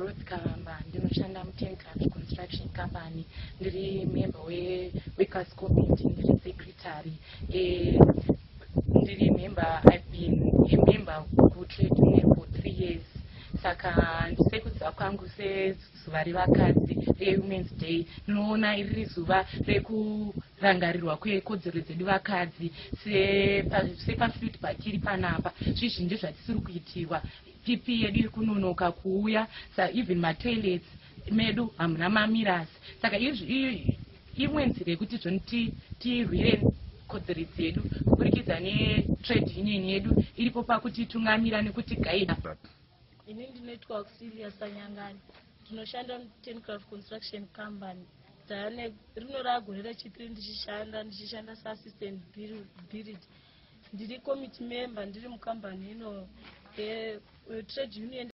Ruth Kamba, ndinoshanda mu10 Construction Company, ndiri member workers committee, ndiri secretary. Ndiri member, I've been a member ku trade union for 3 years. Saka ndisekudziva kwangu sezuva revakadzi reWomen's Day, ndinoona iri zuva rekurangarirwa kwekodzero dzedu vakadzi sepafeedback iri panapa. Zvizhinji zvatisiri kuitirwa, PP yedu iri kunonoka kuuya, even matoilets medu hamuna mamirasi. Saka imwe nzira yekuti zvoni tirwire kodzero dzedu kuburikidza netrade union yedu iripo pakutitungamira nekutigaida. Ini ndinoitwa Auxilia Sanyangani, ndinoshanda mu10 Construction Company. Rino ragore rechipiri ndichishanda seassistant build. Ndiri committee member, ndiri mukambani ino trade union.